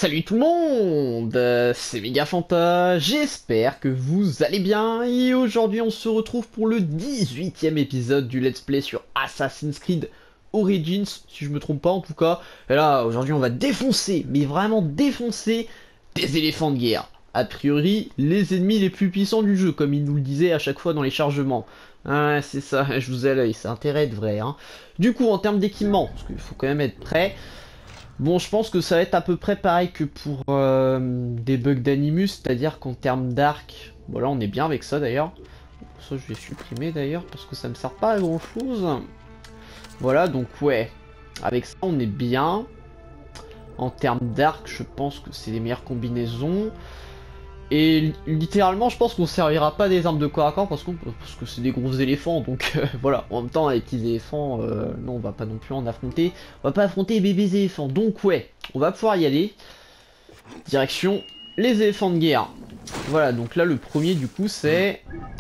Salut tout le monde, c'est Megafanta, j'espère que vous allez bien et aujourd'hui on se retrouve pour le 18e épisode du Let's Play sur Assassin's Creed Origins, si je me trompe pas en tout cas. Et là aujourd'hui on va défoncer, mais vraiment défoncer des éléphants de guerre. A priori les ennemis les plus puissants du jeu, comme il nous le disait à chaque fois dans les chargements. Ah c'est ça, je vous ai à l'œil, c'est intérêt de vrai. Hein. Du coup en termes d'équipement, parce qu'il faut quand même être prêt. Bon, je pense que ça va être à peu près pareil que pour des bugs d'Animus, c'est-à-dire qu'en termes d'arc, voilà, on est bien avec ça d'ailleurs. Ça, je vais supprimer d'ailleurs parce que ça me sert pas à grand chose. Voilà, donc ouais, avec ça, on est bien. En termes d'arc, je pense que c'est les meilleures combinaisons. Et littéralement, je pense qu'on servira pas des armes de corps à corps parce que c'est des gros éléphants. Donc voilà, en même temps, les petits éléphants, non, on va pas non plus en affronter. On va pas affronter les bébés éléphants. Donc ouais, on va pouvoir y aller. Direction les éléphants de guerre. Voilà, donc là, le premier, du coup, c'est...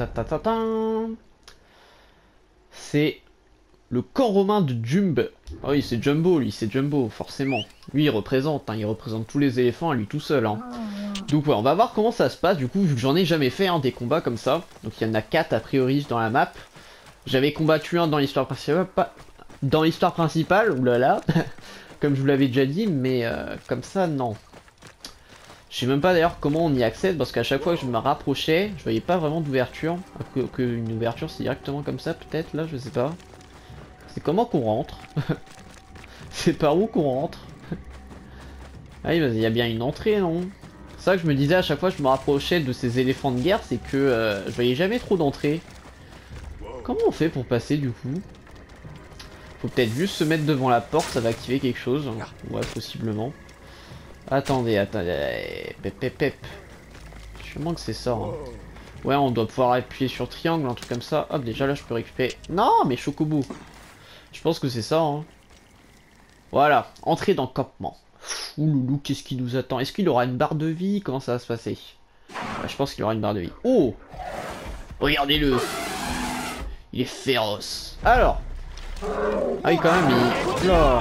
C'est le camp romain de Jumbo. Ah oui, c'est Jumbo, lui, c'est Jumbo, forcément. Lui, il représente tous les éléphants à lui tout seul. Hein. Donc ouais, on va voir comment ça se passe, du coup, vu que j'en ai jamais fait des combats comme ça. Donc il y en a 4 a priori dans la map. J'avais combattu un dans l'histoire principale, oulala, comme je vous l'avais déjà dit, mais comme ça, non. Je sais même pas d'ailleurs comment on y accède, parce qu'à chaque fois que je me rapprochais, je voyais pas vraiment d'ouverture. Que une ouverture, c'est directement comme ça, peut-être, là, je sais pas. C'est comment qu'on rentre? C'est par où qu'on rentre? Ah, il y a bien une entrée, non? C'est ça que je me disais à chaque fois que je me rapprochais de ces éléphants de guerre, c'est que je voyais jamais trop d'entrée. Comment on fait pour passer du coup? Faut peut-être juste se mettre devant la porte, ça va activer quelque chose. Ouais, possiblement. Attendez. Pep. Je me que c'est ça. Hein. Ouais, on doit pouvoir appuyer sur triangle, un truc comme ça. Hop, déjà là je peux récupérer... Non, mais chocobo. Je pense que c'est ça. Hein. Voilà, entrer dans le campement. Ouloulou, qu'est-ce qui nous attend? Est-ce qu'il aura une barre de vie? Comment ça va se passer? Je pense qu'il aura une barre de vie. Oh! Regardez-le! Il est féroce. Alors! Ah oui, quand même, il... Là.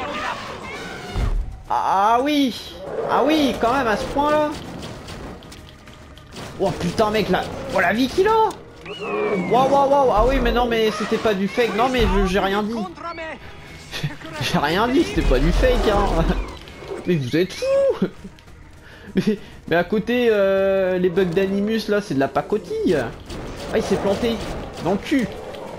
Ah oui! Ah oui, quand même, à ce point-là! Oh putain, mec, là! Oh, la vie qu'il a! Waouh! Ah oui, mais non, mais c'était pas du fake. Non, mais j'ai rien dit. J'ai rien dit, c'était pas du fake, hein! Mais vous êtes fous! mais à côté, les bugs d'Animus, là, c'est de la pacotille! Ah, il s'est planté! Dans le cul!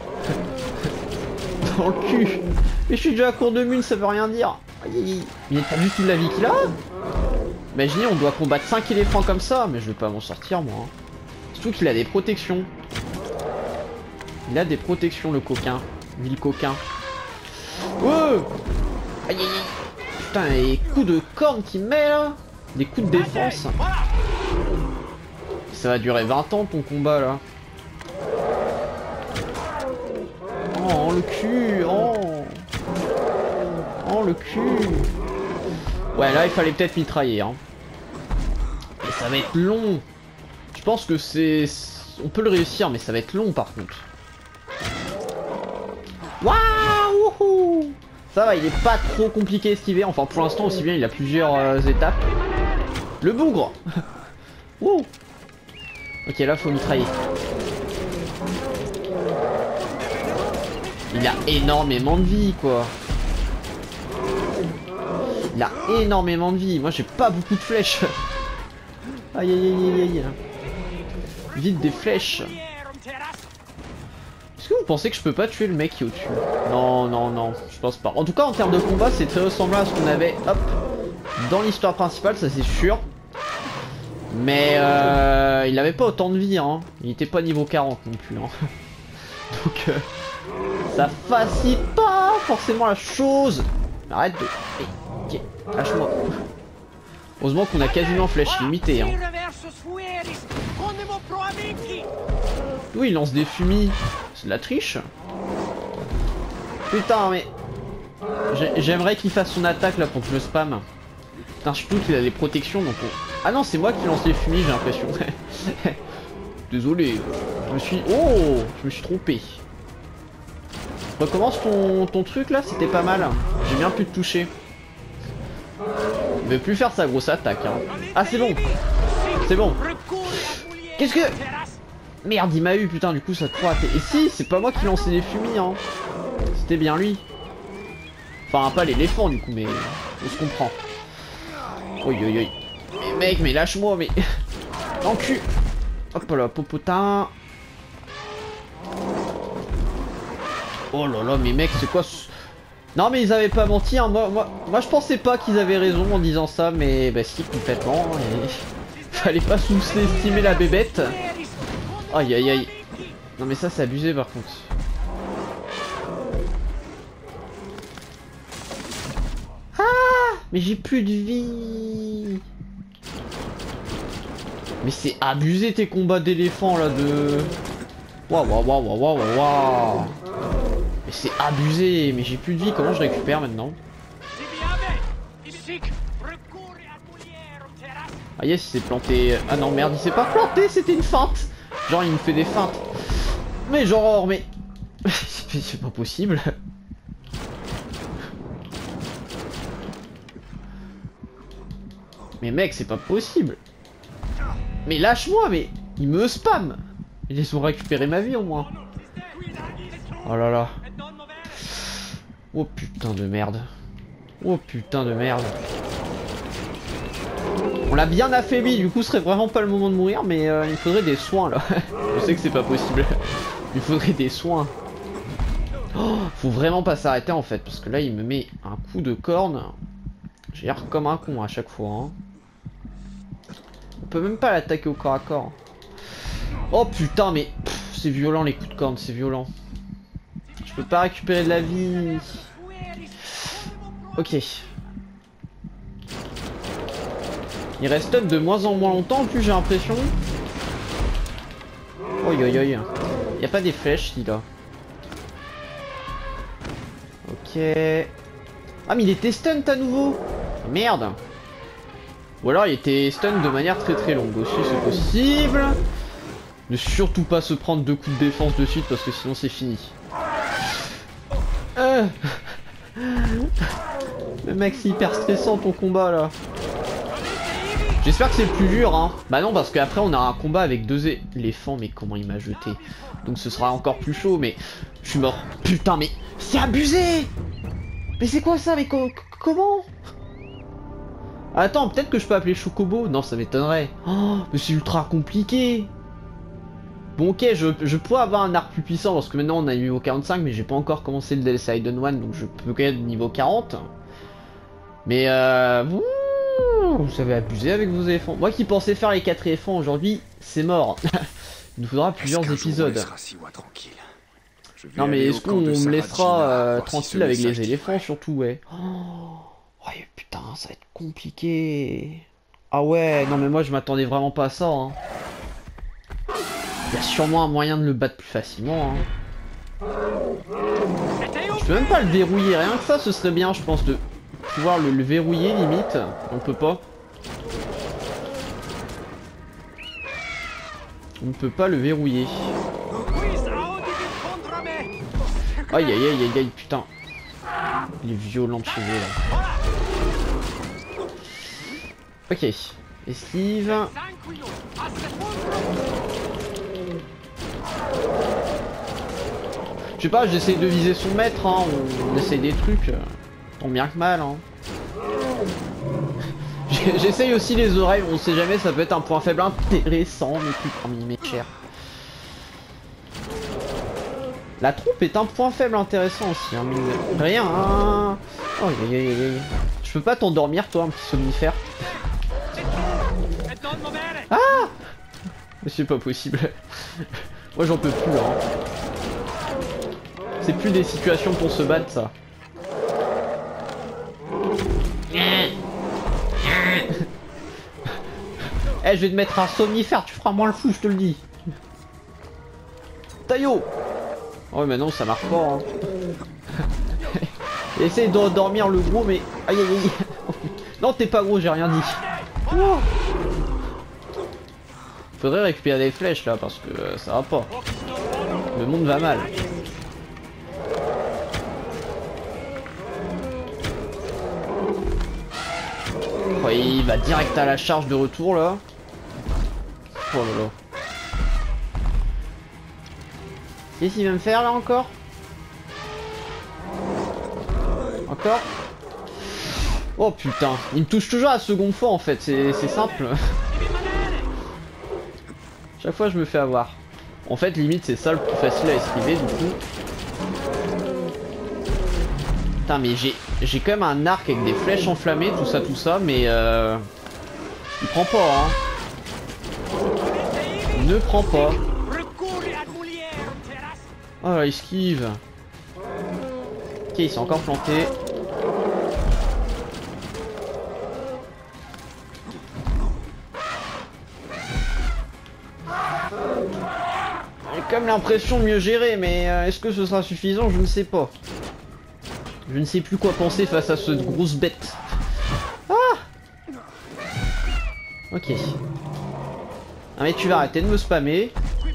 Dans le cul! Mais je suis déjà à court de mune, ça veut rien dire! Aïe. Il est pas du tout de la vie qu'il a! Imaginez, on doit combattre 5 éléphants comme ça, mais je vais pas m'en sortir, moi. Hein. Surtout qu'il a des protections. Il a des protections, le coquin. Vil coquin. Oh! Aïe. Putain, les coups de corne qu'il met là, des coups de défense. Ça va durer 20 ans ton combat là. Oh le cul, oh le cul. Ouais là il fallait peut-être mitrailler hein. Et ça va être long. Je pense que on peut le réussir mais ça va être long par contre. Waouh! Ça va, il est pas trop compliqué à esquiver. Enfin, pour l'instant, aussi bien, il a plusieurs étapes. Le bougre. Wouh. Ok, là, faut mitrailler. Il a énormément de vie, quoi. Il a énormément de vie. Moi, j'ai pas beaucoup de flèches. Aïe. Vite des flèches. Est-ce que vous pensez que je peux pas tuer le mec qui est au-dessus? Non, je pense pas. En tout cas, en termes de combat, c'est très ressemblant à ce qu'on avait, hop, dans l'histoire principale, ça c'est sûr. Mais il avait pas autant de vie, hein. Il était pas niveau 40 non plus. Hein. Donc, ça facilite pas forcément la chose. Arrête de... Ok, lâche-moi. Heureusement qu'on a quasiment flèche limitée. Hein. Oui, il lance des fumis. C'est de la triche. Putain, mais... J'aimerais qu'il fasse son attaque là pour que je le spam. Putain, surtout qu'il a des protections donc on... Ah non, c'est moi qui lance les fumis, j'ai l'impression. Désolé. Je me suis... Oh! Je me suis trompé. Recommence ton truc là, c'était pas mal. J'ai bien pu te toucher. Il veut plus faire sa grosse attaque, hein. Ah, c'est bon. C'est bon. Qu'est-ce que... Merde, il m'a eu, putain, du coup, ça te raté. Et si, c'est pas moi qui lançais les fumis, hein. C'était bien lui. Enfin, pas l'éléphant, du coup, mais... On se comprend. Oi, oi, oi. Mais mec, mais lâche-moi, mais... Dans le cul. Hop là, popotin. Oh là là, mais mec, c'est quoi ce... Non, mais ils avaient pas menti, hein. Moi je pensais pas qu'ils avaient raison en disant ça, mais bah si, complètement. Et... Fallait pas sous-estimer la bébête. Aïe aïe aïe. Non mais ça c'est abusé par contre. Ah, mais j'ai plus de vie. Mais c'est abusé tes combats d'éléphants là de... Waouh waouh waouh waouh waouh waouh. Mais c'est abusé, mais j'ai plus de vie, comment je récupère maintenant? Ah yes, il s'est planté. Ah non merde, il s'est pas planté, c'était une feinte. Genre il me fait des feintes. Mais genre, mais... c'est pas possible. Mais mec, c'est pas possible. Mais lâche-moi, mais... Il me spam. Ils ont récupéré ma vie au moins. Oh là là. Oh putain de merde. Oh putain de merde. On l'a bien affaibli, du coup ce serait vraiment pas le moment de mourir, mais il faudrait des soins là. Je sais que c'est pas possible. Il faudrait des soins. Oh, faut vraiment pas s'arrêter en fait, parce que là il me met un coup de corne. J'ai l'air comme un con à chaque fois. Hein. On peut même pas l'attaquer au corps à corps. Oh putain, mais c'est violent les coups de corne, c'est violent. Je peux pas récupérer de la vie. Ok. Il reste stun de moins en moins longtemps en plus j'ai l'impression. Oi oi oi. Y a pas des flèches si là. Ok. Ah mais il était stun à nouveau. Merde. Ou alors il était stun de manière très très longue aussi, c'est possible. Ne surtout pas se prendre 2 coups de défense de suite parce que sinon c'est fini. Le mec c'est hyper stressant ton combat là. J'espère que c'est le plus dur hein. Bah non parce qu'après on a un combat avec 2 éléphants. Mais comment il m'a jeté. Donc ce sera encore plus chaud mais... Je suis mort. Putain mais... C'est abusé. Mais c'est quoi ça mais comment? Attends peut-être que je peux appeler Chocobo. Non ça m'étonnerait. Oh mais c'est ultra compliqué. Bon ok je pourrais avoir un arc plus puissant parce que maintenant on a niveau 45 mais j'ai pas encore commencé le DLC Hidden One donc je peux quand même niveau 40. Mais vous avez abusé avec vos éléphants. Moi qui pensais faire les 4 éléphants aujourd'hui, c'est mort. Il nous faudra plusieurs épisodes. Non mais est-ce qu'on me laissera tranquille avec les éléphants surtout ouais. Oh putain ça va être compliqué. Ah ouais non mais moi je m'attendais vraiment pas à ça hein. Il y a sûrement un moyen de le battre plus facilement hein. Je peux même pas le verrouiller, rien que ça ce serait bien je pense de pouvoir le verrouiller limite. On peut pas. On ne peut pas le verrouiller. Aïe aïe aïe aïe aïe putain. Il est violent de chez eux là. Ok. Esquive. Je sais pas, j'essaye de viser son maître, hein. On essaye des trucs. Tant bien que mal, hein. J'essaye aussi les oreilles, on sait jamais, ça peut être un point faible intéressant, mais plus parmi mes chers. La trompe est un point faible intéressant aussi, hein, mine de rien. Hein. Oh, je peux pas t'endormir, toi, un petit somnifère. Ah! C'est pas possible. Moi, j'en peux plus, hein. C'est plus des situations pour se battre, ça. Eh, je vais te mettre un somnifère, tu feras moins le fou, je te le dis. Taillot. Oh, mais non, ça marche pas. Hein. Essaye de dormir le gros, mais... Aïe, aïe, aïe. Non, t'es pas gros, j'ai rien dit. Oh. Faudrait récupérer des flèches, là, parce que ça va pas. Le monde va mal. Ouais, il va direct à la charge de retour là. Oh là là. Qu'est-ce qu'il va me faire là encore? Encore? Oh putain, il me touche toujours à la seconde fois en fait, c'est simple. Chaque fois je me fais avoir. En fait limite c'est ça le plus facile à esquiver du coup. Putain mais j'ai quand même un arc avec des flèches enflammées, tout ça, mais il prend pas hein. Il ne prend pas. Oh là, esquive. Ok, il s'est encore planté. J'ai quand même l'impression de mieux gérer, mais est-ce que ce sera suffisant? Je ne sais pas. Je ne sais plus quoi penser face à cette grosse bête. Ah! Ok. Ah mais tu vas arrêter de me spammer.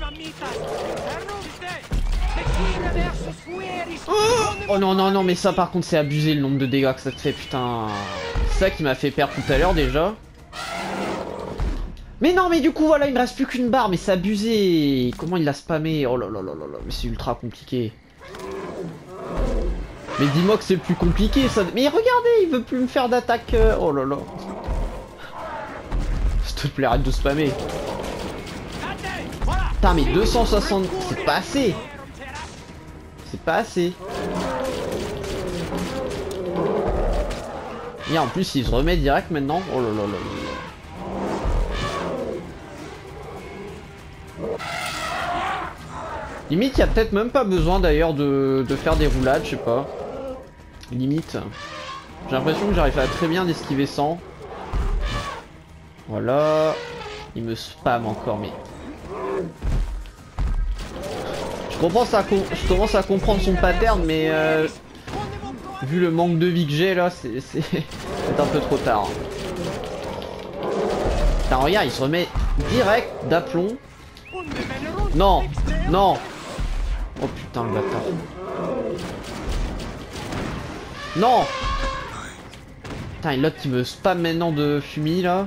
Oh non non non mais ça par contre c'est abusé le nombre de dégâts que ça te fait putain. C'est ça qui m'a fait perdre tout à l'heure déjà. Mais non mais du coup voilà il me reste plus qu'une barre mais c'est abusé. Comment il l'a spammé? Oh là là là là là mais c'est ultra compliqué. Mais dis-moi que c'est le plus compliqué ça. Mais regardez il veut plus me faire d'attaque. Oh là là. S'il te plaît arrête de spammer. Putain mais 260 c'est pas assez. C'est pas assez. Et en plus il se remet direct maintenant. Oh là là là là. Limite il y a peut-être même pas besoin d'ailleurs de faire des roulades, je sais pas. Limite. J'ai l'impression que j'arrive à très bien esquiver sans. Voilà. Il me spam encore mais... Je commence à comprendre son pattern mais vu le manque de vie que j'ai là c'est un peu trop tard. Putain regarde il se remet direct d'aplomb. Non. Non. Oh putain le bâtard. Non. Putain et l'autre qui me spam maintenant de fumée là.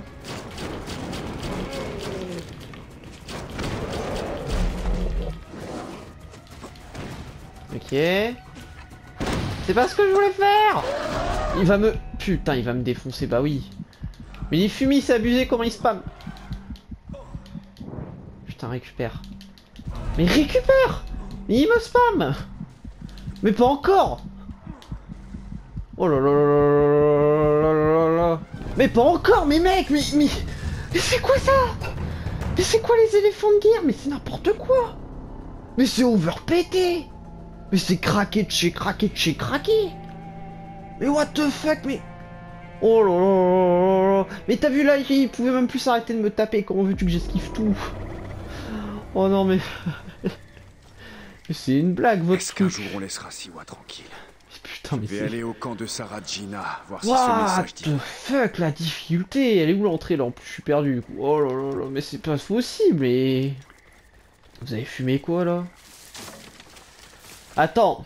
Ok. C'est pas ce que je voulais faire. Il va me... Putain, il va me défoncer, bah oui. Mais il fume, il s'est abusé, comment il spam. Putain, récupère. Mais récupère. Mais il me spam. Mais pas encore. Oh là là là là là là. Mais pas encore, mais mec, mais c'est quoi ça? Mais c'est quoi les éléphants de guerre? Mais c'est n'importe quoi. Mais c'est overpété. Mais c'est craqué de chez craqué de chez craqué. Mais what the fuck mais... Oh là là là. Mais t'as vu là, il pouvait même plus s'arrêter de me taper. Comment veux-tu que j'esquive tout? Oh non mais... mais c'est une blague votre truc. Est-ce qu'un jour on laissera Siwa tranquille? Putain mais je vais c'est... aller au camp de Sarajina, voir si what ce message dit... the fuck la difficulté? Elle est où l'entrée là? En plus je suis perdu du coup. Oh là là là, mais c'est pas possible mais... Vous avez fumé quoi là? Attends.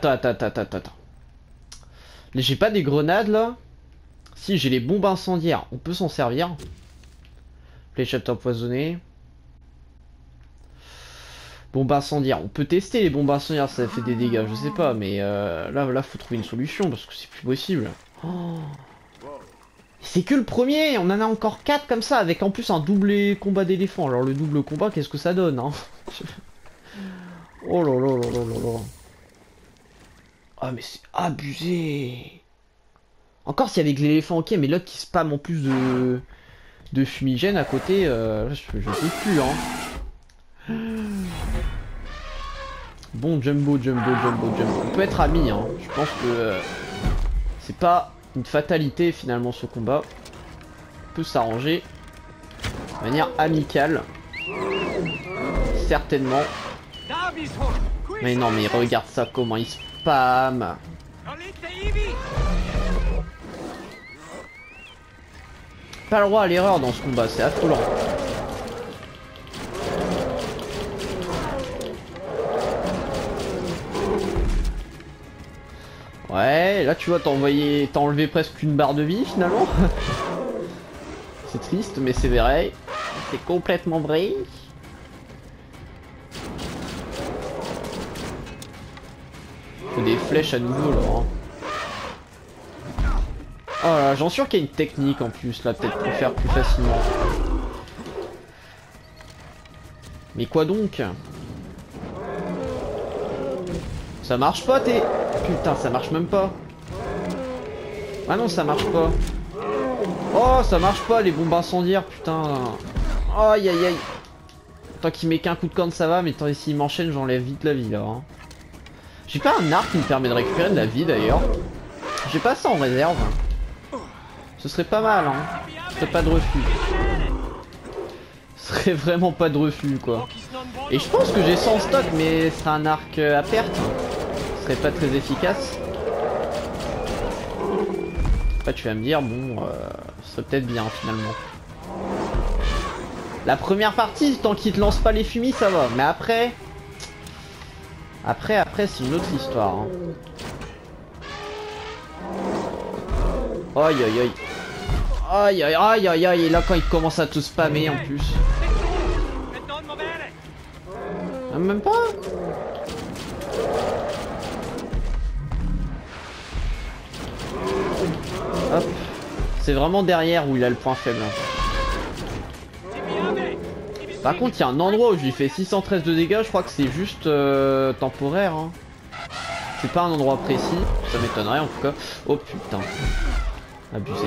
J'ai pas des grenades là? Si j'ai les bombes incendiaires, on peut s'en servir. Fléchette empoisonnée. Bombes incendiaires, on peut tester les bombes incendiaires, ça fait des dégâts, je sais pas, mais là faut trouver une solution parce que c'est plus possible. Oh. C'est que le premier, on en a encore 4 comme ça, avec en plus un double combat d'éléphant. Alors le double combat, qu'est-ce que ça donne hein? Oh là là là là là là. Ah mais c'est abusé. Encore si avec l'éléphant ok, mais l'autre qui spam en plus de fumigène à côté, je peux plus hein. Bon jumbo. On peut être amis hein. Je pense que c'est pas une fatalité finalement ce combat. On peut s'arranger de manière amicale. Certainement. Mais non mais regarde ça comment il spam. Pas le droit à l'erreur dans ce combat, c'est affolant. Ouais, là tu vois t'as enlevé presque une barre de vie finalement. C'est triste, mais c'est vrai. C'est complètement vrai. Faut des flèches à nouveau là. Hein. Oh là, j'en suis sûr qu'il y a une technique en plus là, peut-être pour faire plus facilement. Mais quoi donc? Ça marche pas, t'es... Putain, ça marche même pas. Ah non, ça marche pas. Oh, ça marche pas, les bombes incendiaires, putain. Aïe, aïe, aïe. Tant qu'il met qu'un coup de corne, ça va, mais tant s'il m'enchaîne, j'enlève vite la vie, là. Hein. J'ai pas un arc qui me permet de récupérer de la vie, d'ailleurs. J'ai pas ça en réserve. Ce serait pas mal, hein. Ce serait pas de refus. Ce serait vraiment pas de refus, quoi. Et je pense que j'ai ça en stock, mais ce serait un arc à perte. Ce serait pas très efficace. Après, tu vas me dire, bon, ce serait peut-être bien, finalement. La première partie, tant qu'il te lance pas les fumis, ça va. Mais après... Après, c'est une autre histoire. Hein. Aïe, aïe, aïe. Aïe, aïe, aïe, aïe, aïe. Et là, quand il commence à te spammer, en plus. Ah, même pas. Hop. C'est vraiment derrière où il a le point faible. Par contre, il y a un endroit où je lui fais 613 de dégâts. Je crois que c'est juste temporaire. Hein. C'est pas un endroit précis. Ça m'étonnerait en tout cas. Oh putain. Abusé.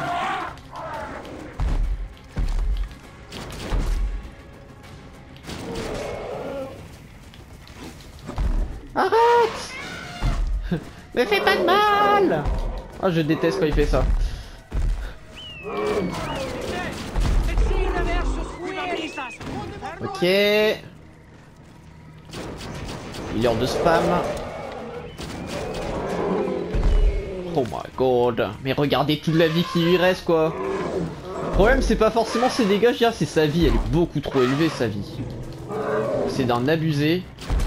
Arrête. Mais fais pas de mal. Ah, je déteste quand il fait ça. Ok. Il est hors de spam. Oh my god. Mais regardez toute la vie qui lui reste, quoi. Le problème, c'est pas forcément ses dégâts, je veux dire, c'est sa vie. Elle est beaucoup trop élevée, sa vie. C'est d'un abusé.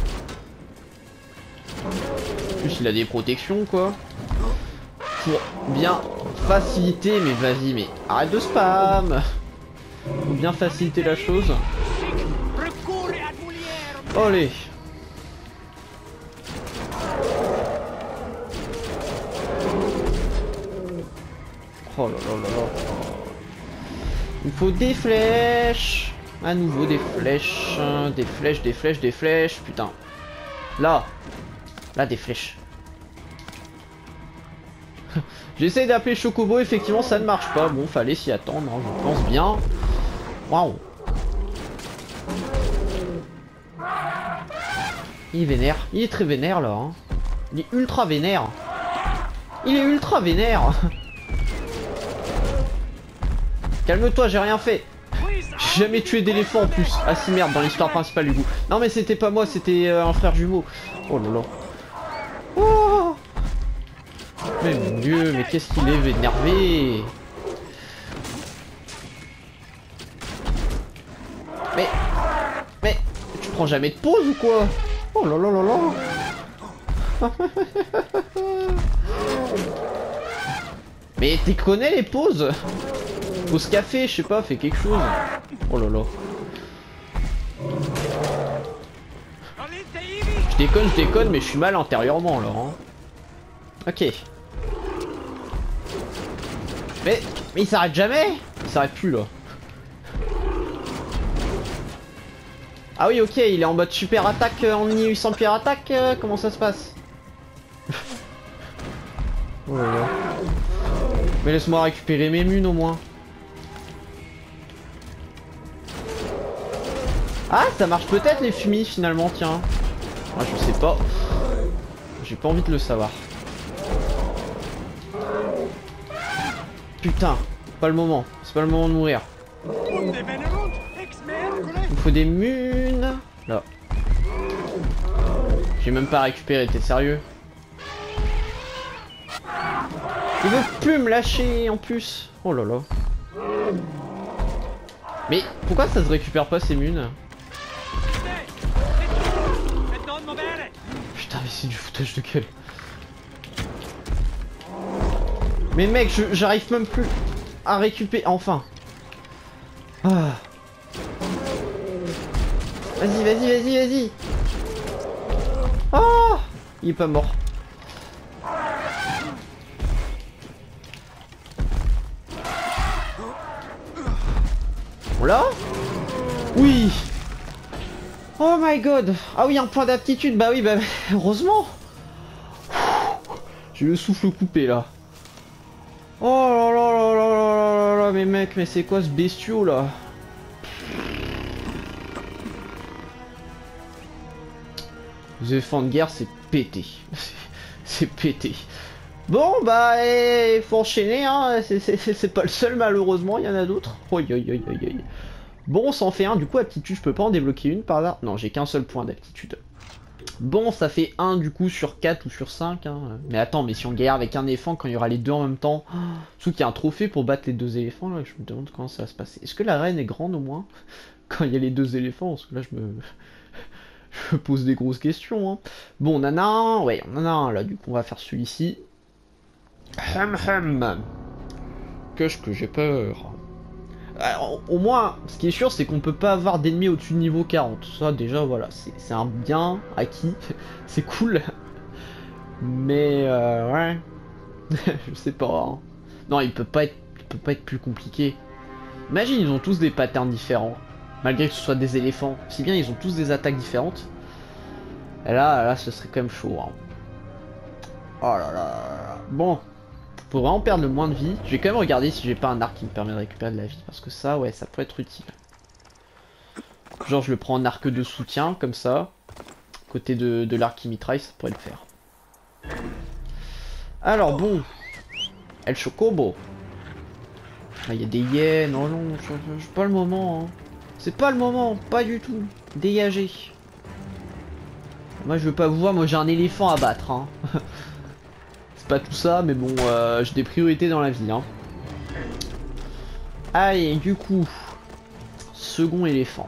En plus, il a des protections, quoi. Pour bien faciliter, mais vas-y, mais arrête de spam. Faut bien faciliter la chose. Allez. Oh là là là là. Il faut des flèches. À nouveau des flèches. Des flèches, des flèches, des flèches. Putain. Là. Là, des flèches. J'essaie d'appeler Chocobo, effectivement ça ne marche pas. Bon, fallait s'y attendre, hein, je pense bien. Waouh. Il est vénère, il est très vénère là. Hein. Il est ultra vénère. Il est ultra vénère. Calme-toi, j'ai rien fait. J'ai jamais tué d'éléphant en plus. Ah si merde, dans l'histoire principale du coup. Non mais c'était pas moi, c'était un frère jumeau. Oh là là. Oh. Mais mon dieu, mais qu'est-ce qu'il est énervé. Mais, tu prends jamais de pause ou quoi? Oh là là là là. Mais tu connais les pauses? Pause café, je sais pas, fais quelque chose. Oh là là. Je déconne, mais je suis mal intérieurement là. Hein. Ok. Mais il s'arrête jamais? Il s'arrête plus là. Ah oui, ok, il est en mode super attaque en 1800 pierre attaque. Comment ça se passe? Oh là là. Mais laisse-moi récupérer mes munes au moins. Ah, ça marche peut-être les fumis finalement, tiens. Ah, je sais pas. J'ai pas envie de le savoir. Putain, pas le moment. C'est pas le moment de mourir. Il me faut des munes. Là. J'ai même pas récupéré, t'es sérieux? Il veut plus me lâcher en plus. Oh là là. Mais pourquoi ça se récupère pas ces munes? Putain, mais c'est du foutage de gueule. Mais mec, j'arrive même plus à récupérer. Enfin. Ah. Vas-y, vas-y, vas-y, vas-y. Oh, il est pas mort. On l'a? Oui. Oh my god. Ah oui, un point d'aptitude. Bah oui, bah heureusement. J'ai le souffle coupé là. Oh là là là là là là là, mais mec, mais c'est quoi ce bestiau là? Les éléphants de guerre, c'est pété. C'est pété. Bon, bah, faut enchaîner, hein. C'est pas le seul, malheureusement, il y en a d'autres. Oi, oi, oi, oi, oi. Bon, on s'en fait un. Du coup, aptitude, je peux pas en débloquer une par là. Non, j'ai qu'un seul point d'aptitude. Bon, ça fait 1 du coup sur 4 ou sur 5. Hein. Mais attends, mais si on galère avec un éléphant quand il y aura les deux en même temps. Surtout qu'il y a un trophée pour battre les deux éléphants, là. Je me demande comment ça va se passer. Est-ce que la reine est grande au moins quand il y a les deux éléphants? Parce que là, je me pose des grosses questions. Hein. Bon, on en a un. Ouais, on en a un là. Du coup, on va faire celui-ci. Qu'est-ce que j'ai peur. Alors, au moins, ce qui est sûr, c'est qu'on peut pas avoir d'ennemis au-dessus de niveau 40. Ça, déjà, voilà, c'est un bien acquis. C'est cool. Mais, ouais. Je sais pas. Hein. Non, il peut pas être plus compliqué. Imagine, ils ont tous des patterns différents. Malgré que ce soit des éléphants. Si bien, ils ont tous des attaques différentes. Et là, ce serait quand même chaud. Hein. Oh là là. Bon. Pour vraiment perdre le moins de vie, je vais quand même regarder si j'ai pas un arc qui me permet de récupérer de la vie. Parce que ça, ouais, ça pourrait être utile. Genre, je le prends en arc de soutien, comme ça. Côté de l'arc qui mitraille, ça pourrait le faire. Alors, bon. El Chocobo. Ah, il y a des hyènes. Oh non, c'est pas le moment. Hein. C'est pas le moment, pas du tout. Dégagez. Moi, je veux pas vous voir, moi j'ai un éléphant à battre. Hein. Pas tout ça, mais bon, j'ai des priorités dans la vie. Hein. Allez, du coup, second éléphant.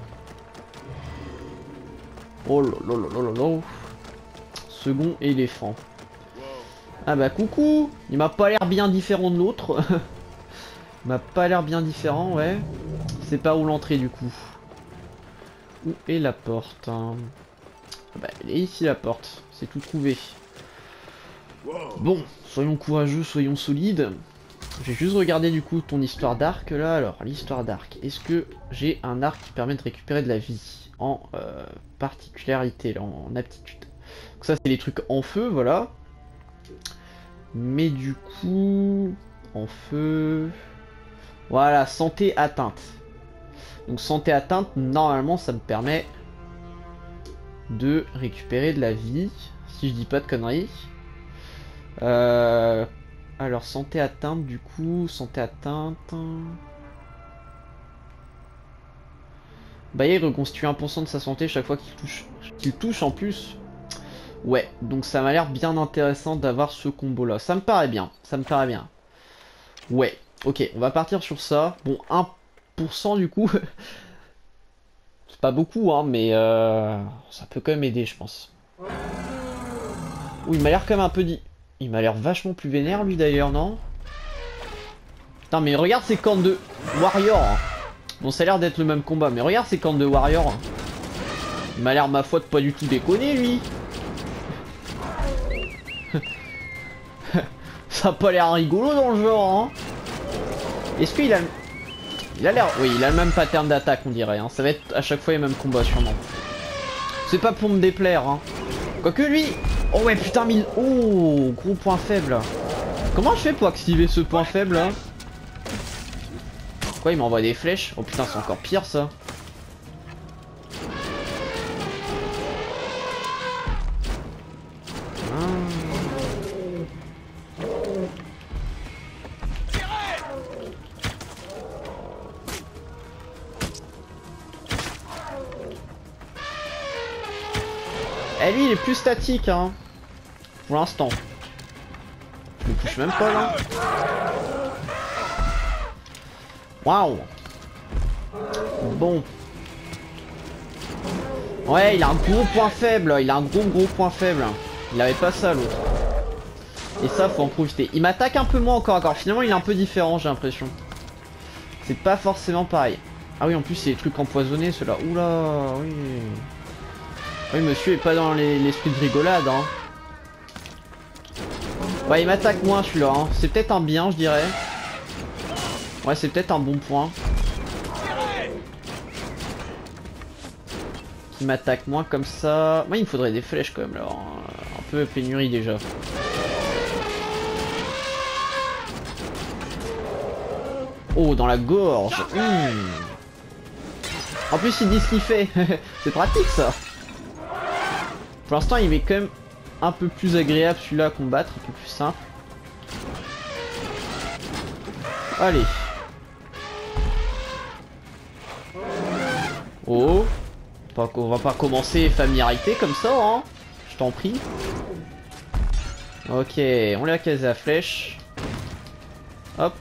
Oh là là là là là. Second éléphant. Ah bah coucou. Il m'a pas l'air bien différent de l'autre. Il m'a pas l'air bien différent, ouais. C'est pas où l'entrée du coup. Où est la porte hein. Bah elle est ici la porte. C'est tout trouvé. Bon, soyons courageux, soyons solides. Je vais juste regarder du coup ton histoire d'arc là. Alors, l'histoire d'arc. Est-ce que j'ai un arc qui permet de récupérer de la vie en particularité, là, en aptitude. Donc ça, c'est les trucs en feu, voilà. Mais du coup, en feu... Voilà, santé atteinte. Donc santé atteinte, normalement, ça me permet de récupérer de la vie, si je dis pas de conneries. Alors santé atteinte du coup, santé atteinte. Bah il reconstitue 1% de sa santé chaque fois qu'il touche en plus. Ouais, donc ça m'a l'air bien intéressant d'avoir ce combo là. Ça me paraît bien, ça me paraît bien. Ouais, ok, on va partir sur ça. Bon, 1% du coup. C'est pas beaucoup hein, mais ça peut quand même aider je pense. Oui, il m'a l'air quand même un peu dit. Il m'a l'air vachement plus vénère lui d'ailleurs, non? Putain mais regarde ces cornes de warrior. Hein. Bon ça a l'air d'être le même combat, mais regarde ces cornes de warrior. Hein. Il m'a l'air ma foi de pas du tout déconner lui. Ça a pas l'air rigolo dans le genre. Hein. Est-ce qu'il a... Il a l'air... Oui, il a le même pattern d'attaque on dirait. Hein. Ça va être à chaque fois les mêmes combats sûrement. C'est pas pour me déplaire. Hein. Quoique lui... Oh ouais putain 1000... Oh gros point faible. Comment je fais pour activer ce point faible là? Quoi il m'envoie des flèches? Oh putain c'est encore pire ça. Eh lui il est plus statique hein. Pour l'instant. Je le touche même pas là. Waouh. Bon. Ouais il a un gros point faible. Il a un gros point faible. Il avait pas ça l'autre. Et ça faut en profiter. Il m'attaque un peu moins encore. Finalement il est un peu différent j'ai l'impression. C'est pas forcément pareil. Ah oui, en plus c'est des trucs empoisonnés ceux-là. Oula, oui. Oui, monsieur est pas dans l'esprit de rigolade, hein. Ouais, il m'attaque moins celui-là, hein. C'est peut-être un bien, je dirais. Ouais, c'est peut-être un bon point. Qui m'attaque moins comme ça. Moi, il me faudrait des flèches quand même, là. Un peu pénurie déjà. Oh, dans la gorge. En plus, il dit ce qu'il fait. C'est pratique, ça. Pour l'instant, il est quand même un peu plus agréable, celui-là, à combattre. Un peu plus simple. Allez. Oh. On va pas commencer familiarité comme ça, hein. Je t'en prie. Ok, on l'a casé à flèche. Hop.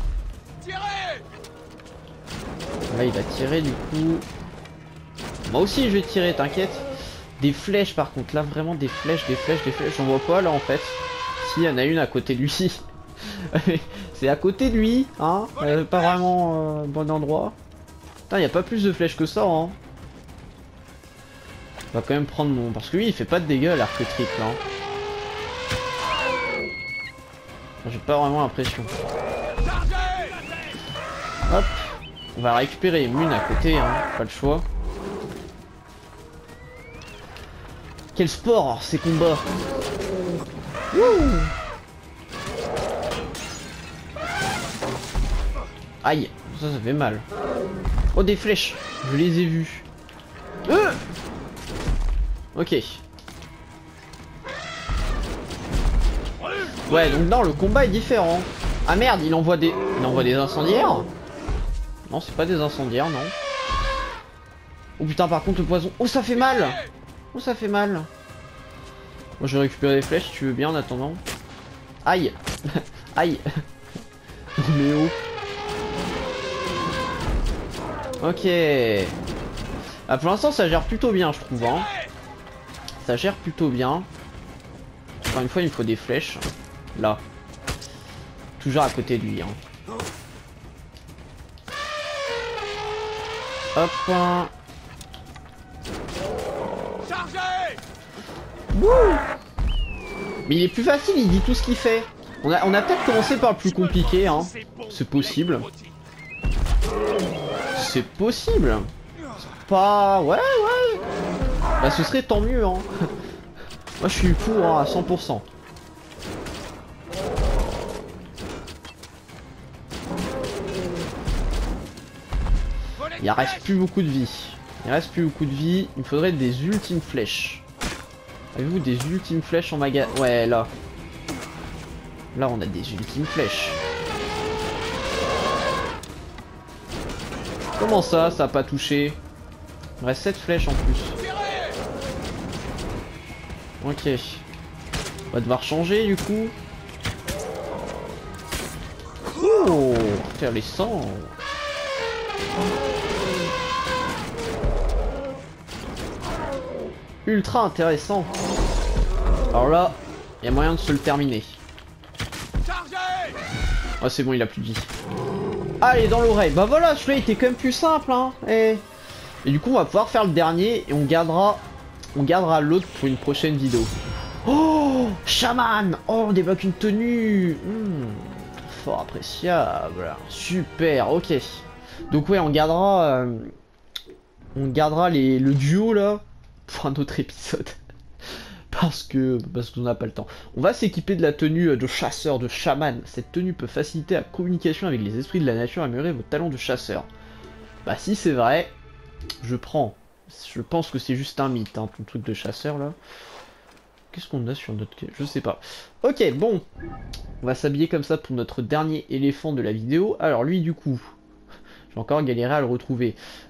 Là, il va tirer du coup. Moi aussi, je vais tirer, t'inquiète. Des flèches, par contre. Là, vraiment des flèches. J'en vois pas, là, en fait. Si, il y en a une à côté de lui. C'est à côté de lui, hein. Pas vraiment bon endroit. Putain, il n'y a pas plus de flèches que ça, hein. On va quand même prendre mon... Parce que lui, il fait pas de dégâts, l'arc triple, hein. J'ai pas vraiment l'impression. Hop. On va récupérer Mune à côté, hein. Pas le choix. Quel sport, ces combats. Wouh. Aïe, ça fait mal. Oh, des flèches, je les ai vues. Ok. Ouais, donc non, le combat est différent. Ah merde, il envoie des incendiaires. Non, c'est pas des incendiaires, non. Oh putain, par contre, le poison. Oh, ça fait mal. Oh, ça fait mal. Moi, je vais récupérer des flèches si tu veux bien en attendant. Aïe. Aïe. Mais oh. Ok. Ah, pour l'instant, ça gère plutôt bien, je trouve, hein. Ça gère plutôt bien. Encore une fois, il me faut des flèches. Là. Toujours à côté de lui, hein. Hop. Wouh. Mais il est plus facile, il dit tout ce qu'il fait. On a peut-être commencé par le plus compliqué, hein. C'est possible. C'est possible. Pas... Ouais. Bah ce serait tant mieux, hein. Moi je suis pour, hein, à 100%. Il reste plus beaucoup de vie. Il me faudrait des ultimes flèches. Avez-vous des ultimes flèches en magasin? Ouais, là. Là, on a des ultimes flèches. Comment ça, ça a pas touché? Il me reste 7 flèches en plus. Ok. On va devoir changer du coup. Oh, faire les 100. Ultra intéressant. Alors là, il y a moyen de se le terminer. Ah, c'est bon, il a plus de vie. Allez, dans l'oreille. Bah voilà, celui-là était quand même plus simple, hein. Et du coup, on va pouvoir faire le dernier et on gardera l'autre pour une prochaine vidéo. Oh, chaman. Oh, on débloque une tenue. Fort appréciable. Super, ok. Donc ouais, on gardera le duo là pour un autre épisode. parce qu'on n'a pas le temps. On va s'équiper de la tenue de chasseur, de chaman. Cette tenue peut faciliter la communication avec les esprits de la nature et améliorer vos talents de chasseur. Bah si c'est vrai, je prends. Je pense que c'est juste un mythe, hein, ton truc de chasseur là. Qu'est-ce qu'on a sur notre... Je sais pas. Ok, bon. On va s'habiller comme ça pour notre dernier éléphant de la vidéo. Alors lui du coup... J'ai encore galéré à le retrouver.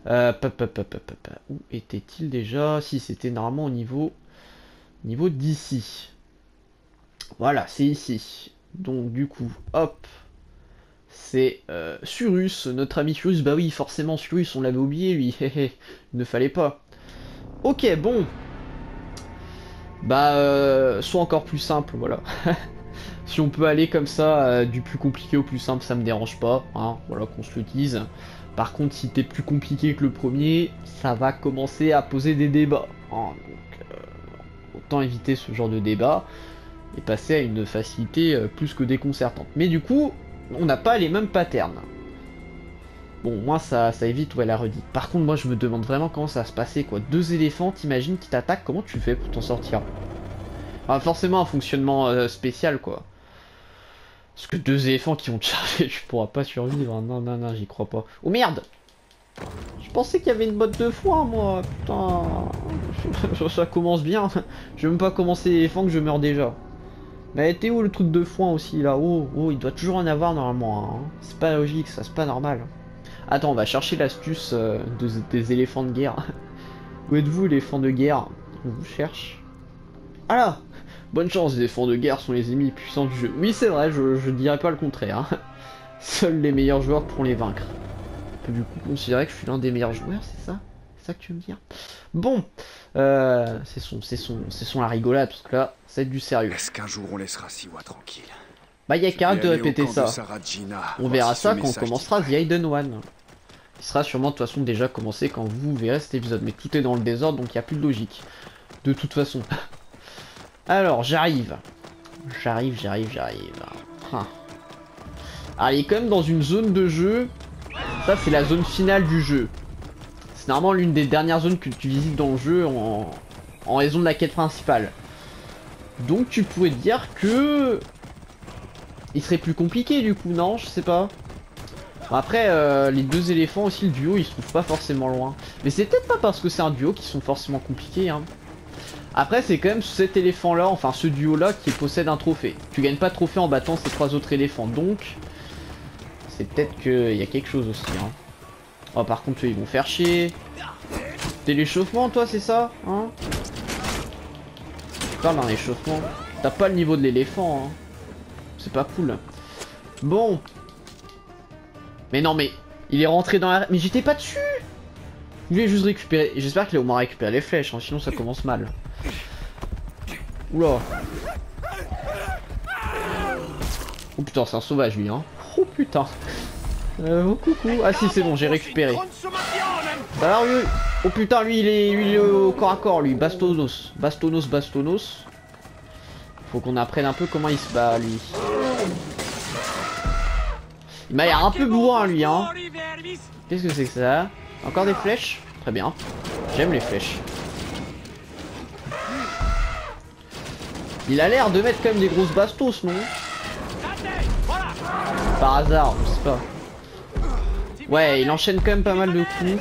Où était-il déjà? Si, c'était normalement au niveau d'ici. Voilà, c'est ici. Donc du coup, hop. C'est Surus, notre ami Surus. Bah oui, forcément Surus, on l'avait oublié lui. Il ne fallait pas. Ok, bon. Bah, soit encore plus simple, voilà. Si on peut aller comme ça, du plus compliqué au plus simple, ça me dérange pas, hein, voilà qu'on se le dise. Par contre, si t'es plus compliqué que le premier, ça va commencer à poser des débats, hein, donc autant éviter ce genre de débat et passer à une facilité plus que déconcertante. Mais du coup, on n'a pas les mêmes patterns. Bon, moi ça évite la redite. Par contre, moi je me demande vraiment comment ça va se passer, quoi. 2 éléphants, t'imagines, qui t'attaquent, comment tu fais pour t'en sortir? Enfin, forcément un fonctionnement spécial, quoi. Parce que 2 éléphants qui vont te charger, tu pourras pas survivre. Non, non, non, j'y crois pas. Oh merde! Je pensais qu'il y avait une botte de foin, moi. Putain. Ça commence bien. Je vais même pas commencer l'éléphant que je meurs déjà. Mais t'es où le truc de foin aussi, là? Oh, oh, il doit toujours en avoir normalement. Hein. C'est pas logique, ça, c'est pas normal. Attends, on va chercher l'astuce des éléphants de guerre. Où êtes-vous, éléphants de guerre? On vous cherche. Ah là! Bonne chance, les éléphants de guerre sont les ennemis puissants du jeu. Oui, c'est vrai, je dirais pas le contraire. Hein. Seuls les meilleurs joueurs pourront les vaincre. On peut du coup considérer que je suis l'un des meilleurs joueurs, c'est ça? C'est ça que tu veux me dire? Bon, c'est son la rigolade, parce que là, ça va être du sérieux. Est-ce qu'un jour on laissera Siwa tranquille? Bah, y a qu'à de répéter ça. Sarajina, On verra ça quand on commencera The Hidden One. Il sera sûrement de toute façon déjà commencé quand vous verrez cet épisode. Mais tout est dans le désordre, donc il n'y a plus de logique. De toute façon. Alors, j'arrive. J'arrive. Ah. Alors, il est quand même dans une zone de jeu. Ça, c'est la zone finale du jeu. C'est normalement l'une des dernières zones que tu visites dans le jeu en raison de la quête principale. Donc, tu pourrais te dire que... il serait plus compliqué du coup, non? Je sais pas. Bon, après, les 2 éléphants aussi, le duo, ils se trouvent pas forcément loin. Mais c'est peut-être pas parce que c'est un duo qu'ils sont forcément compliqués, hein. Après, c'est quand même cet éléphant-là, enfin ce duo-là, qui possède un trophée. Tu gagnes pas de trophée en battant ces 3 autres éléphants, donc... c'est peut-être qu'il y a quelque chose aussi, hein. Oh, par contre, eux, ils vont faire chier. T'es l'échauffement, toi, c'est ça, hein? Tu parles d'un échauffement. T'as pas le niveau de l'éléphant, hein. C'est pas cool. Bon. Mais non, mais... il est rentré dans la... mais j'étais pas dessus. Je vais juste récupérer... j'espère qu'il a au moins récupéré les flèches, hein, sinon ça commence mal. Oula. Oh putain, c'est un sauvage, lui, hein. Oh putain. Oh coucou. Ah si, c'est bon, j'ai récupéré. Alors lui... oh putain, lui il est au corps à corps, lui. Bastonos. Faut qu'on apprenne un peu comment il se bat, lui. Il m'a l'air un peu bourrin, lui, hein. Qu'est-ce que c'est que ça? Encore des flèches? Très bien. J'aime les flèches. Il a l'air de mettre quand même des grosses bastos, non? Par hasard, je sais pas. Ouais, il enchaîne quand même pas mal de coups.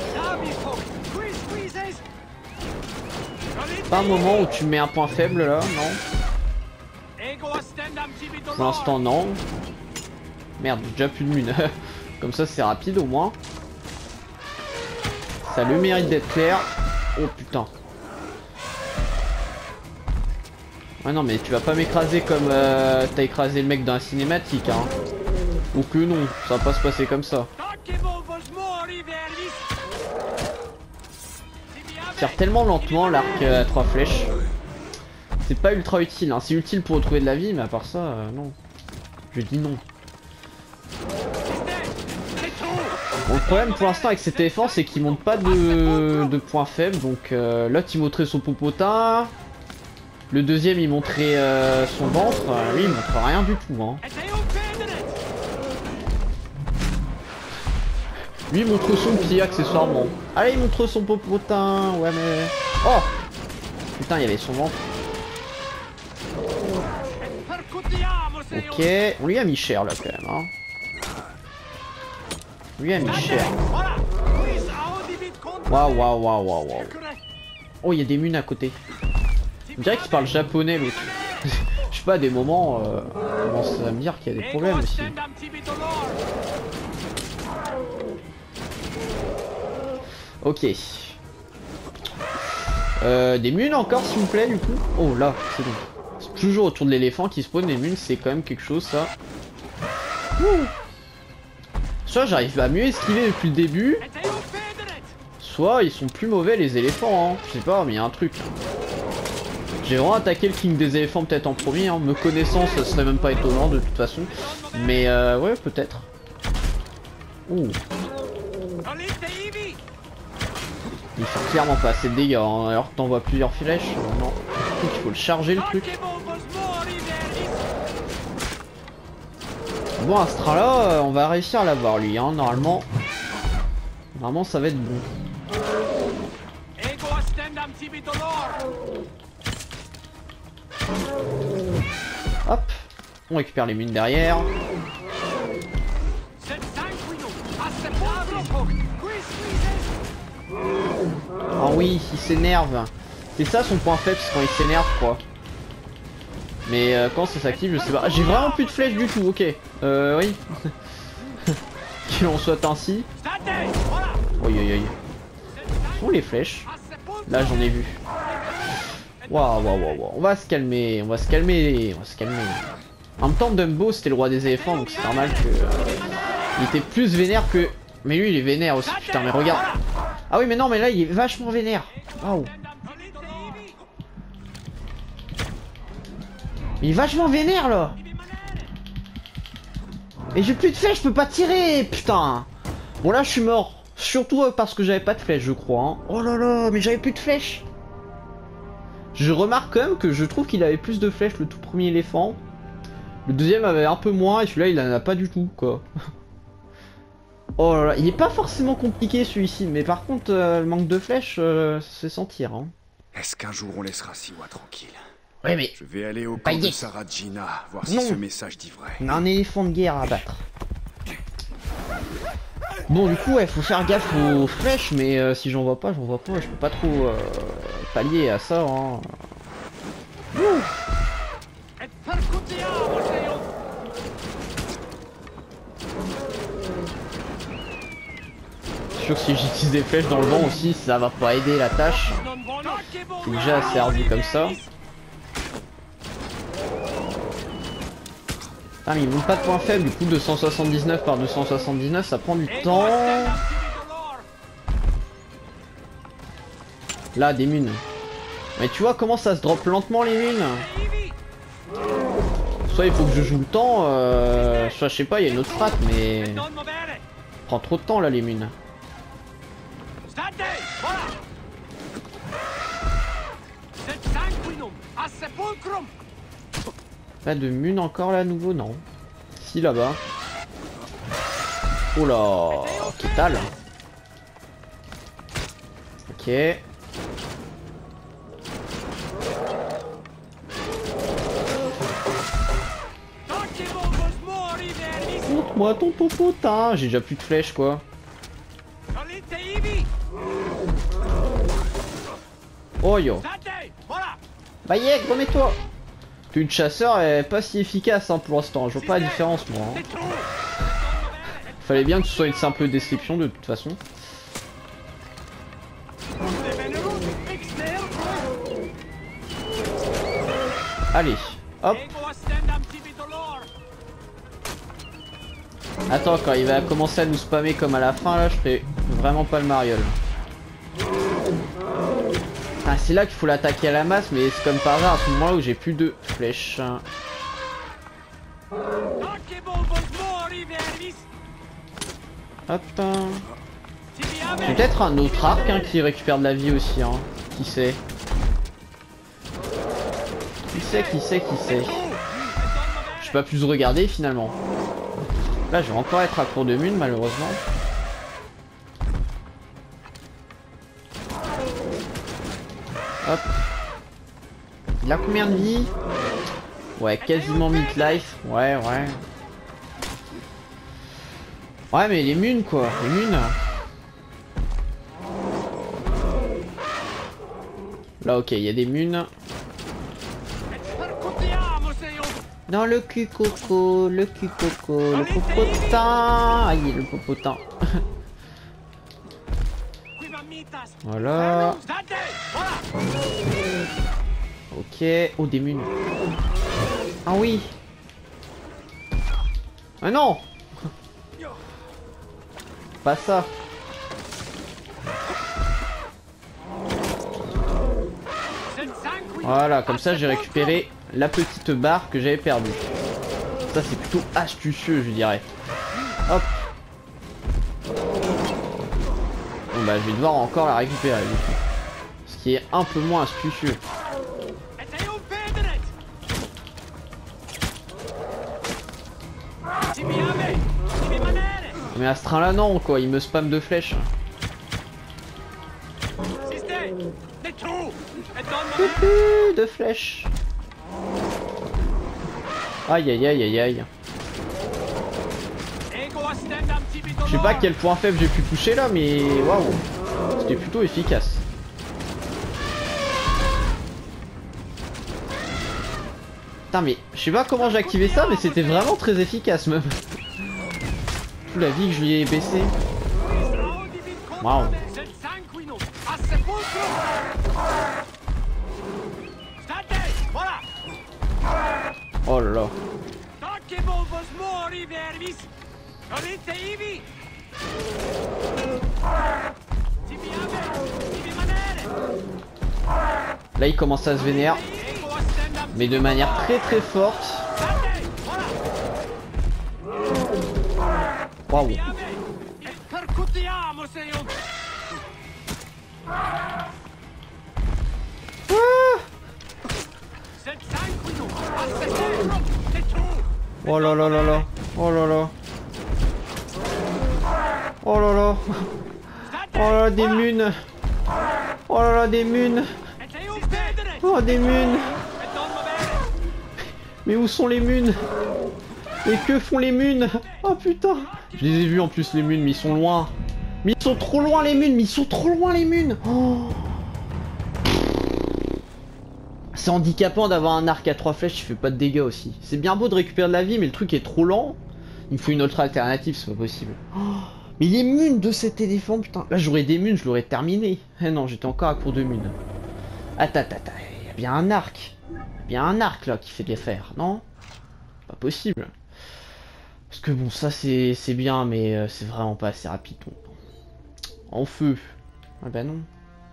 Pas un moment où tu mets un point faible, là, non? Pour l'instant, non. Merde, j'ai déjà plus de mune. Comme ça, c'est rapide au moins. Ça a le mérite d'être clair. Oh putain. Ouais, non, mais tu vas pas m'écraser comme t'as écrasé le mec dans la cinématique, hein. Ou que non, ça va pas se passer comme ça. Tire tellement lentement l'arc à 3 flèches. C'est pas ultra utile, hein. C'est utile pour retrouver de la vie, mais à part ça, non. Je dis non. Bon, le problème pour l'instant avec cet éléphant, c'est qu'il monte pas de points faibles. Donc l'autre il montrait son popotin. Le deuxième il montrait son ventre. Lui il montre rien du tout, hein. Lui il montre son pied accessoirement. Allez, il montre son popotin. Ouais, mais... oh putain, il y avait son ventre. Ok, on lui a mis cher là quand même, hein. Lui a mis cher. Waouh. Oh, il y a des munes à côté. On dirait qu'il parle japonais l'autre. Je sais pas, à des moments, on commence à me dire qu'il y a des problèmes aussi. Ok. Des munes encore s'il vous plaît du coup. Oh là, c'est bon. C'est toujours autour de l'éléphant qui spawn des munes, c'est quand même quelque chose ça. Ouh. Soit j'arrive à mieux esquiver depuis le début, soit ils sont plus mauvais les éléphants, hein. Je sais pas, mais il y a un truc. J'ai vraiment attaqué le King des éléphants peut-être en premier, hein. Me connaissant, ça serait même pas étonnant de toute façon. Mais ouais, peut-être. Ouh. Il fait clairement pas assez de dégâts, hein. Alors que t'envoies plusieurs flèches, non. Il faut le charger le truc. Bon, Astra là, on va réussir à l'avoir lui, hein, normalement. Normalement ça va être bon. Hop, on récupère les mines derrière. Oh oui, il s'énerve. C'est ça son point faible, c'est quand il s'énerve quoi. Mais quand ça s'active, je sais pas. J'ai vraiment plus de flèches du tout, ok. Oui. Qu'il en soit ainsi. Oi oi oi. Où sont les flèches? Là j'en ai vu. Waouh waouh waouh. On va se calmer, on va se calmer, on va se calmer. En même temps Dumbo c'était le roi des éléphants donc c'est normal que... il était plus vénère que... Mais lui il est vénère aussi, putain mais regarde. Ah oui mais non mais là il est vachement vénère. Waouh. Il est vachement vénère là. Et j'ai plus de flèches, je peux pas tirer, putain. Bon là je suis mort. Surtout parce que j'avais pas de flèches je crois, hein. Oh là là, mais j'avais plus de flèches. Je remarque quand même que je trouve qu'il avait plus de flèches le tout premier éléphant. Le deuxième avait un peu moins et celui-là il en a pas du tout quoi. Oh là là, il est pas forcément compliqué celui-ci, mais par contre le manque de flèches ça se fait sentir, hein. Est-ce qu'un jour on laissera Siwa tranquille? Ouais mais... Je vais aller au camp de Sarajina, voir si ce message dit vrai. On a un éléphant de guerre à abattre. Bon du coup ouais, faut faire gaffe aux flèches, mais si j'en vois pas, je peux pas trop pallier à ça, hein. Sûr que si j'utilise des flèches dans le vent aussi, ça va pas aider la tâche. C'est déjà assez ardu comme ça. Ah mais il monte pas de point faible, du coup 279 par 279 ça prend du temps. Là des mines. Mais tu vois comment ça se drop lentement les mines. Soit il faut que je joue le temps, soit je sais pas, il y a une autre strat mais... Ça prend trop de temps là les mines. Pas de mune encore là à nouveau, non. Si là-bas. Oh là, quel tal. Ok. Montre-moi ton popotin. J'ai déjà plus de flèches quoi. Oh yo. Bayek, remets-toi. Une chasseur est pas si efficace hein, pour l'instant, je vois pas la différence moi. Hein. Fallait bien que ce soit une simple description de toute façon. Allez, hop. Attends, quand il va commencer à nous spammer comme à la fin là, je ferai vraiment pas le mariole. Ah, c'est là qu'il faut l'attaquer à la masse, mais c'est comme par hasard à ce moment-là où j'ai plus de flèches. Hop. Peut-être un autre arc hein, qui récupère de la vie aussi, hein. Qui sait? Qui sait, qui sait, qui sait? Je peux pas plus regarder finalement. Là, je vais encore être à court de mine malheureusement. Hop. Il a combien de vie? Ouais, quasiment mid-life. Ouais, ouais. Ouais, mais les munes quoi. Les munes. Là, ok, il y a des munes. Dans le cul coco, le cul coco, le popotin. Aïe, le popotin. Voilà. Ok. Oh, des munes. Ah oui. Ah non. Pas ça. Voilà, comme ça j'ai récupéré la petite barre que j'avais perdue. Ça c'est plutôt astucieux, je dirais. Hop. Bon bah je vais devoir encore la récupérer du coup. Ce qui est un peu moins astucieux. Mais à ce train là non quoi, il me spam de flèches. De flèches. Aïe aïe aïe aïe aïe. Je sais pas quel point faible j'ai pu toucher là, mais waouh, c'était plutôt efficace. Putain mais je sais pas comment j'ai activé ça, mais c'était vraiment très efficace même. Toute la vie que je lui ai baissé. Waouh. Oh là là. Là il commence à se vénérer, mais de manière très très forte. Waouh. Oh là là là là. Oh là là. Oh là là. Oh là là, des munes. Oh là là, des munes. Oh, des munes. Mais où sont les munes? Et que font les munes? Oh putain. Je les ai vus en plus les munes, mais ils sont loin. Mais ils sont trop loin les munes, mais ils sont trop loin les munes. Oh. C'est handicapant d'avoir un arc à 3 flèches qui fait pas de dégâts aussi. C'est bien beau de récupérer de la vie, mais le truc est trop lent. Il me faut une autre alternative, c'est pas possible. Oh, mais les munes de cet éléphant, putain. Là j'aurais des munes, je l'aurais terminé. Eh non, j'étais encore à court de munes. Attends, il y a bien un arc. Il y a bien un arc là qui fait des fers, non? Pas possible. Parce que bon, ça c'est bien, mais c'est vraiment pas assez rapide. En feu. Ah bah non.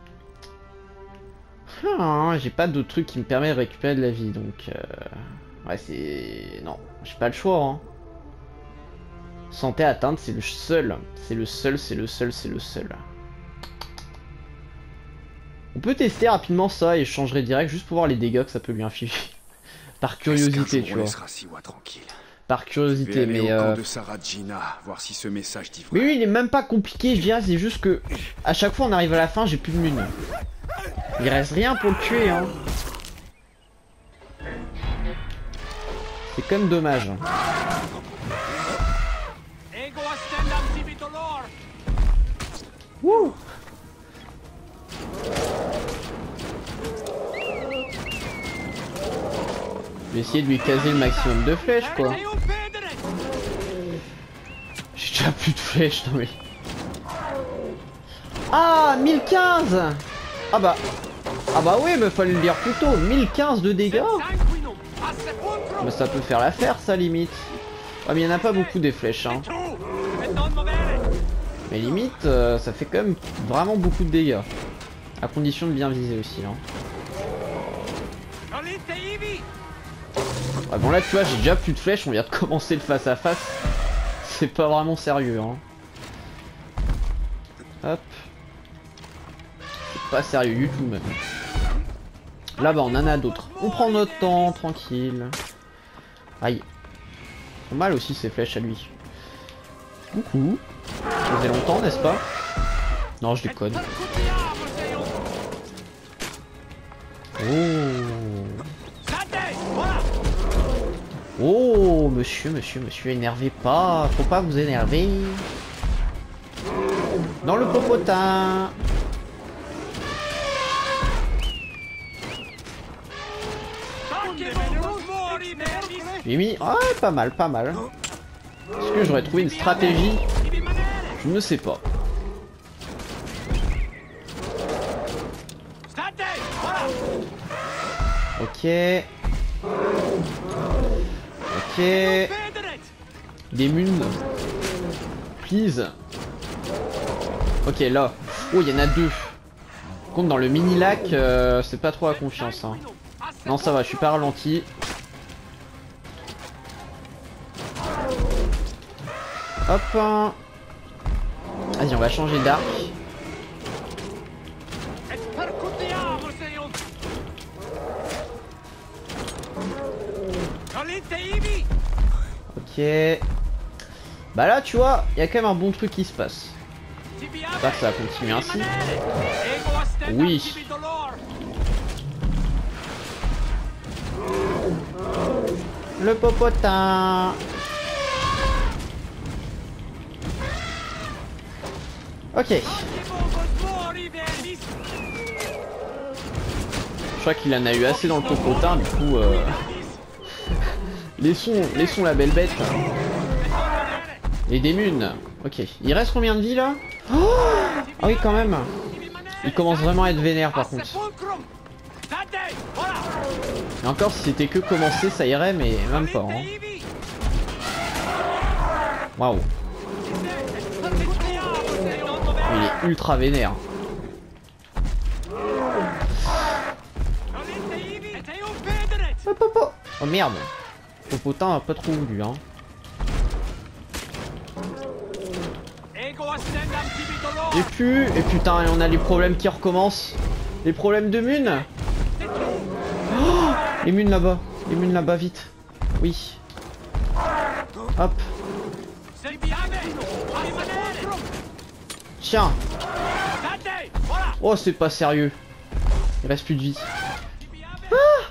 Ah, j'ai pas d'autre truc qui me permet de récupérer de la vie, donc ouais c'est... Non, j'ai pas le choix hein. Santé atteinte, c'est le seul. C'est le seul. On peut tester rapidement ça et je changerai direct juste pour voir les dégâts que ça peut lui infliger. Par curiosité, tu vois. Par curiosité, mais de Sarah-Jina, voir si ce message dit vrai. Mais oui, il est même pas compliqué, je dirais, c'est juste que à chaque fois on arrive à la fin, j'ai plus de munes. Il reste rien pour le tuer, hein. C'est quand même dommage. Wouh. Je vais essayer de lui caser le maximum de flèches, quoi. J'ai déjà plus de flèches, non mais... Ah, 1015. Ah bah oui, mais fallait le dire plus tôt. 1015 de dégâts. Mais ça peut faire l'affaire, ça, limite. Ah, mais il n'y en a pas beaucoup des flèches, hein. Mais limite, ça fait quand même vraiment beaucoup de dégâts. À condition de bien viser aussi, hein. Ah bon, là, tu vois, j'ai déjà plus de flèches. On vient de commencer le face à face. C'est pas vraiment sérieux, hein. Hop. C'est pas sérieux du tout, même. Là, bah, on en a d'autres. On prend notre temps, tranquille. Aïe. Pas mal aussi, ces flèches à lui. Coucou. Ça faisait longtemps, n'est-ce pas? Non, je déconne. Oh. Oh, monsieur, énervez pas. Faut pas vous énerver. Dans le popotin. Oui, ah, pas mal. Est-ce que j'aurais trouvé une stratégie? Je ne sais pas. Ok. Des munes. Please. Ok, là. Oh, il y en a deux. Par contre, dans le mini lac, c'est pas trop à confiance. Hein. Non, ça va, je suis pas ralenti. Hop. Vas-y, on va changer d'arc. Ok. Bah là, tu vois, il y a quand même un bon truc qui se passe. J'espère que ça va continuer ainsi. Oui. Le popotin. Ok. Je crois qu'il en a eu assez dans le popotin, du coup... laissons la belle bête. Et des munes. Ok. Il reste combien de vie là? Oh, ah oui, quand même. Il commence vraiment à être vénère par contre. Et encore, si c'était que commencer, ça irait, mais même pas. Hein. Waouh. Il est ultra vénère. Hop, hop, hop. Oh merde. Popotin a pas trop voulu, hein. Et putain, on a les problèmes qui recommencent. Les problèmes de Mune. Oh, les Munes là-bas. Les Munes là-bas, vite. Oui. Hop. Tiens. Oh, c'est pas sérieux. Il reste plus de vie. Ah.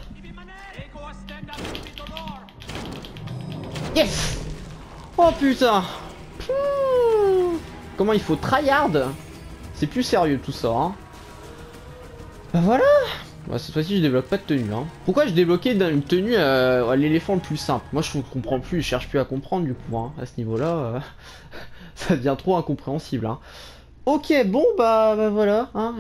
Yes. Oh putain. Comment il faut tryhard. C'est plus sérieux tout ça, hein. Bah voilà. Bah, cette fois-ci je débloque pas de tenue, hein. Pourquoi je débloquais une tenue à l'éléphant le plus simple? Moi je comprends plus, je cherche plus à comprendre du coup, hein. À ce niveau-là, ça devient trop incompréhensible, hein. Ok, bon bah voilà, hein.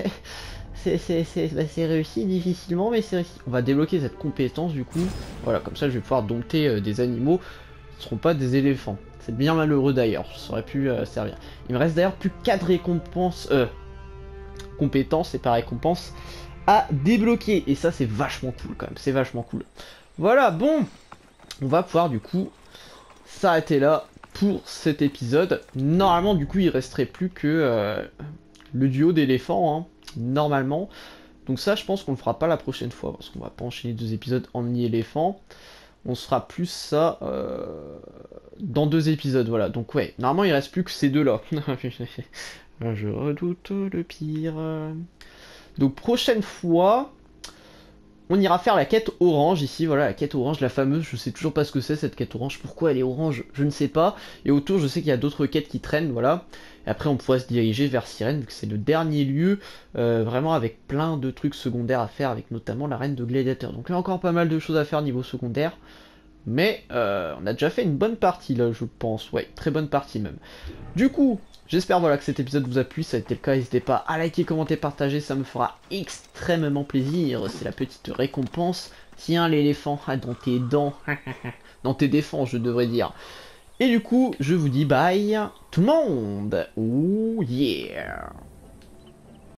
C'est réussi difficilement, mais c'est réussi. On va débloquer cette compétence du coup. Voilà, comme ça je vais pouvoir dompter des animaux qui ne seront pas des éléphants. C'est bien malheureux d'ailleurs, ça aurait pu servir. Il me reste d'ailleurs plus 4 récompenses, compétences et par récompense à débloquer. Et ça c'est vachement cool quand même, c'est vachement cool. Voilà, bon, on va pouvoir du coup s'arrêter là pour cet épisode. Normalement du coup il resterait plus que le duo d'éléphants, hein, normalement. Donc ça je pense qu'on le fera pas la prochaine fois, parce qu'on va pas enchaîner 2 épisodes en éléphant. On se fera plus ça dans 2 épisodes, voilà. Donc ouais, normalement il reste plus que ces deux-là. Je redoute le pire. Donc prochaine fois, on ira faire la quête orange ici, voilà, la quête orange, la fameuse, je sais toujours pas ce que c'est cette quête orange, pourquoi elle est orange, je ne sais pas. Et autour, je sais qu'il y a d'autres quêtes qui traînent, voilà. Et après on pourrait se diriger vers Sirène, vu que c'est le dernier lieu, vraiment avec plein de trucs secondaires à faire, avec notamment la reine de gladiateurs. Donc là encore pas mal de choses à faire niveau secondaire. Mais on a déjà fait une bonne partie là, je pense, ouais, très bonne partie même. Du coup, j'espère voilà que cet épisode vous a plu, si ça a été le cas, n'hésitez pas à liker, commenter, partager, ça me fera extrêmement plaisir, c'est la petite récompense. Tiens l'éléphant, dans tes dents, dans tes défenses je devrais dire. Et du coup, je vous dis bye tout le monde, oh yeah.